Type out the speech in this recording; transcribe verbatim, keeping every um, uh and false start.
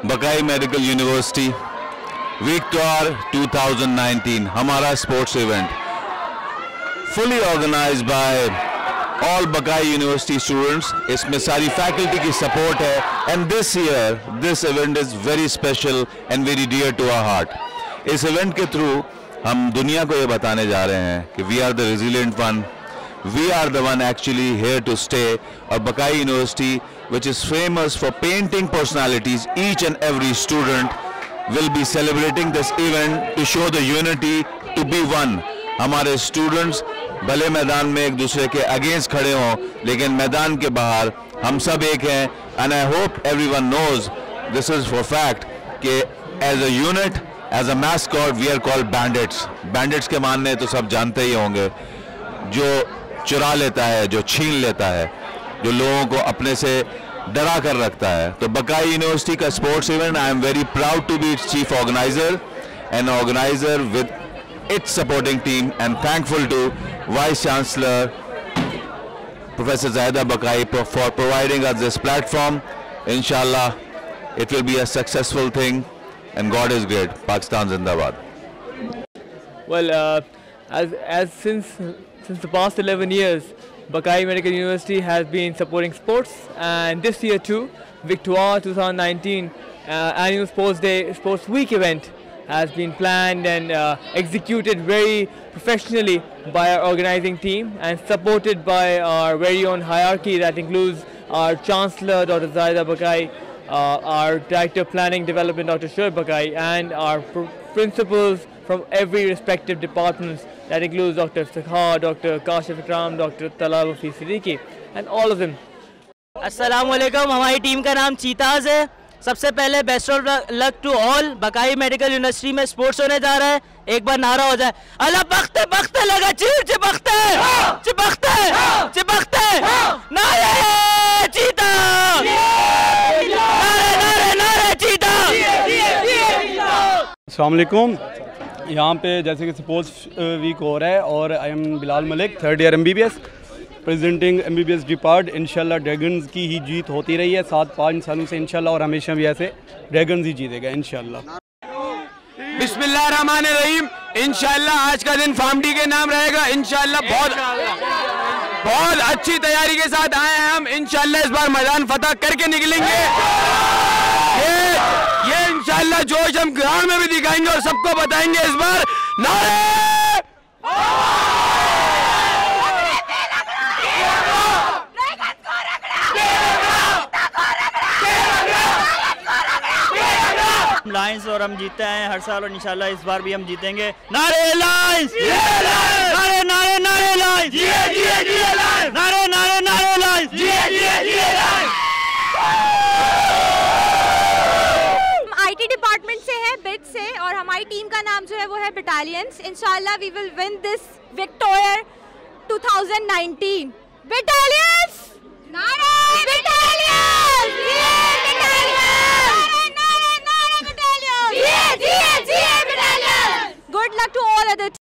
बकाई medical university victor two thousand nineteen हमारा sports event fully organised by all Baqai university students. इसमें सारी faculty की support है and this year this event is very special and very dear to our heart. इस event के through हम दुनिया को ये बताने जा रहे हैं कि we are the resilient one, we are the one actually here to stay. और Baqai university which is famous for painting personalities, each and every student will be celebrating this event to show the unity, to be one. हमारे students भले मैदान में एक दूसरे के against खड़े हों, लेकिन मैदान के बाहर हम सब एक हैं। And I hope everyone knows this is for fact कि as a unit, as a mascot, we are called bandits. Bandits के मानने तो सब जानते ही होंगे, जो चुरा लेता है, जो छीन लेता है, जो लोगों को अपने से डरा कर रखता है। तो बकाई यूनिवर्सिटी का sports event, I am very proud to be its chief organiser and organiser with its supporting team and thankful to vice chancellor professor Zahida Baqai for providing us this platform. इंशाल्लाह it will be a successful thing and God is great. Pakistan जिंदाबाद। Well, uh, as as since since the past eleven years, Baqai Medical University has been supporting sports, and this year too, Victoire twenty nineteen uh, annual Sports Day, Sports Week event has been planned and uh, executed very professionally by our organizing team and supported by our very own hierarchy that includes our Chancellor, Doctor Zahida Baqai, uh, our Director of Planning Development, Doctor Shoaib Baqai, and our pr principals from every respective departments that includes Doctor Victoire, Doctor Kashif Ikram, Doctor Talal Siddiqui, and all of them. अस्सलामुअलैकुम। हमारी team का नाम चीताज है। सबसे पहले best of luck to all. Baqai medical university में sports होने जा रहा है। एक बार नारा हो जाए, अल्लाह बख्ते बख्ते लगा चीर चिपकते चिपकते चिपकते नारे चीता, नारे नारे नारे चीता। अस्सलाम वालेकुम। यहाँ पे जैसे कि स्पोर्ट्स वीक हो रहा है और I am Bilal Malik, third year M B B S presenting M B B S depart. इंशाल्लाह ड्रैगन्स की ही जीत होती रही है सात पाँच सालों से इंशाल्लाह, और हमेशा भी ऐसे ड्रैगन्स ही जीतेगा इंशाल्लाह। बिस्मिल्लाहिर्रहमानिर्रहीम। इंशाल्लाह आज का दिन फार्मडी के नाम रहेगा। इंशाल्लाह बहुत बहुत अच्छी तैयारी के साथ आए हैं हम। इंशाल्लाह इस बार मैदान फतह करके निकलेंगे। ये ये इंशाल्लाह जोश हम ग्राउंड में भी दिखाएंगे और सबको बताएंगे इस बार नारे। लायंस और हम जीतते हैं हर साल और इंशाल्लाह इस बार भी हम जीतेंगे। नारे लायंस, नारे नारे नारे लायंस, नारे नारे नारे लायंस। आईटी डिपार्टमेंट से है, बिट से, और हमारी टीम का नाम जो है वो है बटालियंस। इंशाल्लाह we will win this Victoria two thousand nineteen. Battalions, नारे battalions, good luck to all other